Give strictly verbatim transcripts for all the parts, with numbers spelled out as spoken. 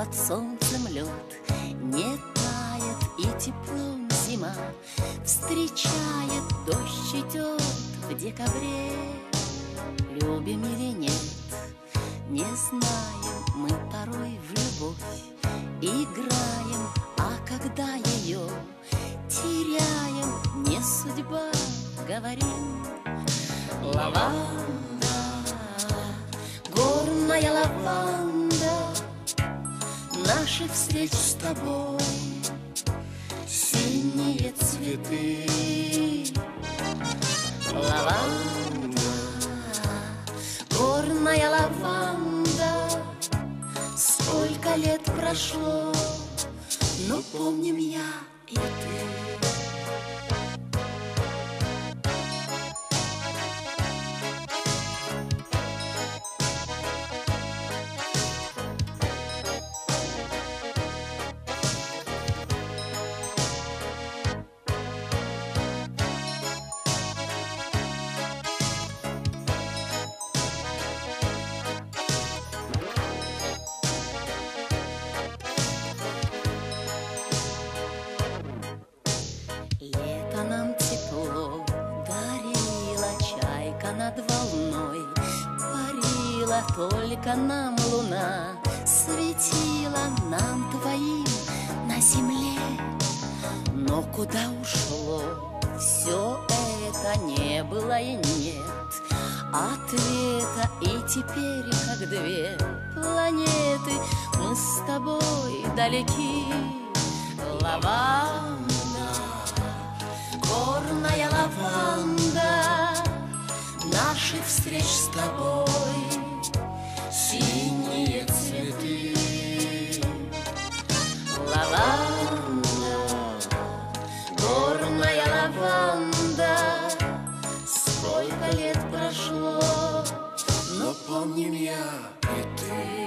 под солнцем лед, не тает и теплом зима встречает, дождь идет в декабре. Любим или нет, не знаем мы порой в любовь, играем, а когда ее теряем, не судьба, говорим. Лаванда, горная лаванда, наших встреч с тобой синие цветы. Лаванда, горная лаванда, сколько лет прошло, но помним я и ты. Лето нам тепло дарила, чайка над волной парила, только нам луна светила, нам двоим на земле. Но куда ушло все это, не было и нет ответа, и теперь, как две планеты, мы с тобой далеки. Лаванда, горная лаванда, наших встреч с тобой синие цветы. Лаванда, горная лаванда, сколько лет прошло, но помним я и ты.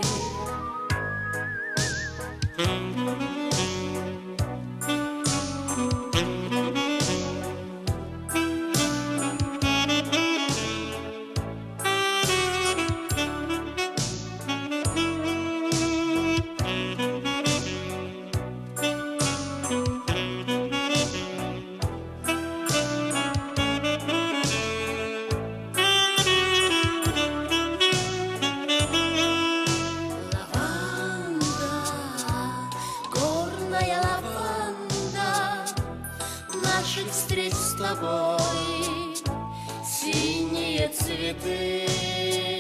Наших встреч с тобой синие цветы.